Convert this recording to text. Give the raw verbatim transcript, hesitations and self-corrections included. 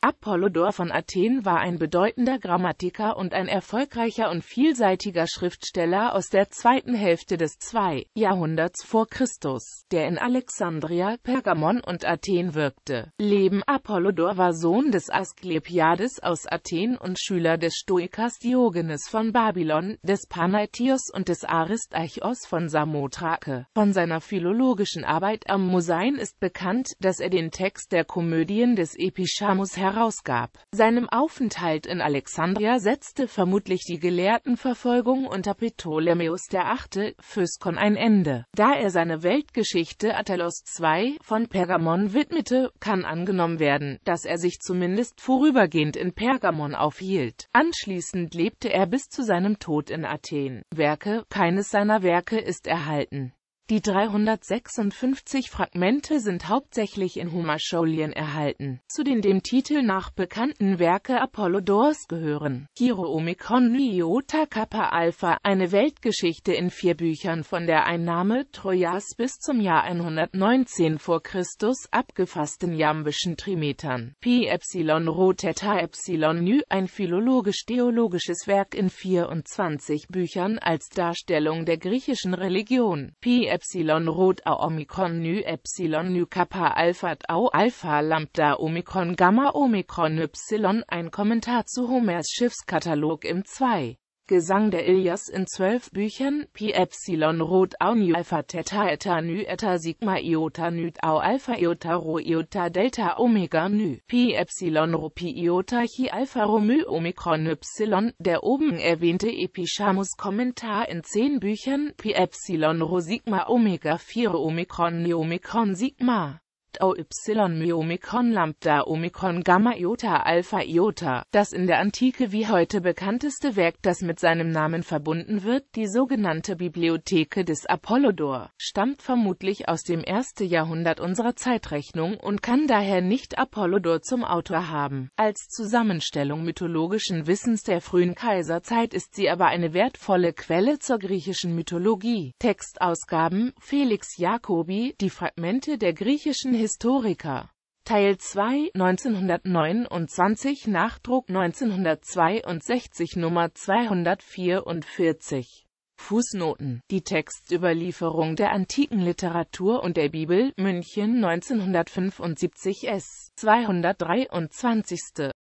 Apollodor von Athen war ein bedeutender Grammatiker und ein erfolgreicher und vielseitiger Schriftsteller aus der zweiten Hälfte des zweiten Jahrhunderts vor Christus, der in Alexandria, Pergamon und Athen wirkte. Leben Apollodor war Sohn des Asklepiades aus Athen und Schüler des Stoikers Diogenes von Babylon, des Panaitios und des Aristarchos von Samothrake. Von seiner philologischen Arbeit am Mosaien ist bekannt, dass er den Text der Komödien des Epicharmus herausgab. Seinem Aufenthalt in Alexandria setzte vermutlich die Gelehrtenverfolgung unter Ptolemäus der Achte. Physkon ein Ende. Da er seine Weltgeschichte Attelos der Zweite von Pergamon widmete, kann angenommen werden, dass er sich zumindest vorübergehend in Pergamon aufhielt. Anschließend lebte er bis zu seinem Tod in Athen. Werke: Keines seiner Werke ist erhalten. Die dreihundertsechsundfünfzig Fragmente sind hauptsächlich in Homarscholien erhalten. Zu den dem Titel nach bekannten Werke Apollodors gehören Chiro Omikron Nu Iota Kappa Alpha, eine Weltgeschichte in vier Büchern von der Einnahme Trojas bis zum Jahr hundertneunzehn vor Christus, abgefassten jambischen Trimetern. Pi Epsilon Rho Theta Epsilon Nu, ein philologisch-theologisches Werk in vierundzwanzig Büchern als Darstellung der griechischen Religion. Pi Epsilon Rho Tau Omikron Nu Epsilon Nu Kappa Alpha Tau Alpha Lambda Omikron Gamma Omikron Y, ein Kommentar zu Homers Schiffskatalog im zwei. Gesang der Ilias in zwölf Büchern. Pi Epsilon Rho Tau Nu Alpha Theta Eta Nu Eta Sigma Iota Nu Tau Alpha Iota Rho Iota Delta Omega Nu. Pi Epsilon Rho Pi Iota Chi Alpha Rho Mu Omikron Y, der oben erwähnte Epicharmus Kommentar in zehn Büchern. Pi Epsilon Rho Sigma Omega vier Omikron Nu Omikron Sigma Tau Y Mu Omikron Lambda Omikron Gamma Iota Alpha Iota. Das in der Antike wie heute bekannteste Werk, das mit seinem Namen verbunden wird, die sogenannte Bibliotheke des Apollodor, stammt vermutlich aus dem ersten Jahrhundert unserer Zeitrechnung und kann daher nicht Apollodor zum Autor haben. Als Zusammenstellung mythologischen Wissens der frühen Kaiserzeit ist sie aber eine wertvolle Quelle zur griechischen Mythologie. Textausgaben: Felix Jacobi, Die Fragmente der griechischen Historiker. Teil zwei, neunzehnhundertneunundzwanzig, Nachdruck neunzehnhundertzweiundsechzig, Nummer zweihundertvierundvierzig. Fußnoten: Die Textüberlieferung der antiken Literatur und der Bibel, München neunzehnhundertfünfundsiebzig, S. zweihundertdreiundzwanzig.